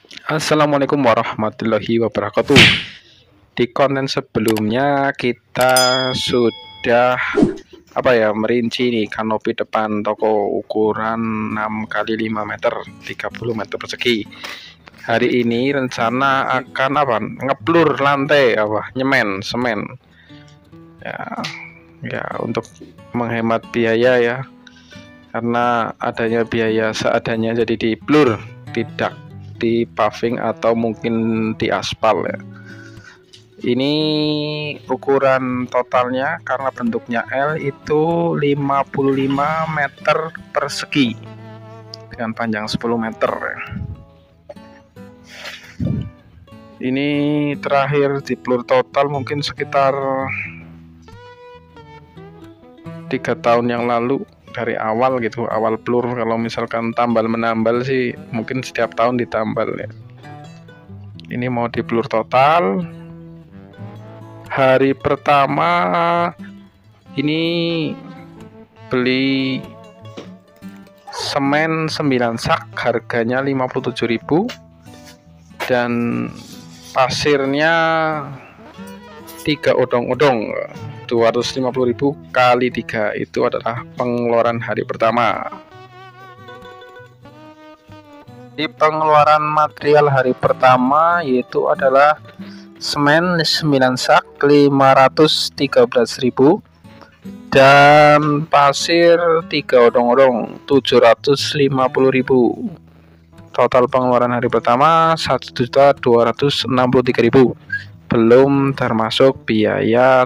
Assalamualaikum warahmatullahi wabarakatuh. Di konten sebelumnya kita sudah merinci nih kanopi depan toko ukuran 6 kali 5 meter 30 meter persegi. Hari ini rencana akan ngeplur lantai nyemen semen ya untuk menghemat biaya ya, karena adanya biaya seadanya, jadi diplur, tidak di paving atau mungkin di aspal ya. Ini ukuran totalnya karena bentuknya L itu 55 meter persegi dengan panjang 10 meter ya. Ini terakhir diplur total mungkin sekitar 3 tahun yang lalu, dari awal gitu, awal plur. Kalau misalkan tambal menambal sih mungkin setiap tahun ditambal ya. Ini mau diplur total. Hari pertama ini beli semen 9 sak, harganya 57.000, dan pasirnya 3 odong-odong 250.000 kali 3, itu adalah pengeluaran hari pertama. Di pengeluaran material hari pertama yaitu adalah semen 9 sak 513.000 dan pasir 3 odong-odong 750.000. Total pengeluaran hari pertama 1.263.000, belum termasuk biaya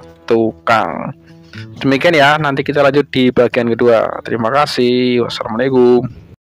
tukang. Demikian ya, nanti kita lanjut di bagian kedua. Terima kasih. Wassalamualaikum.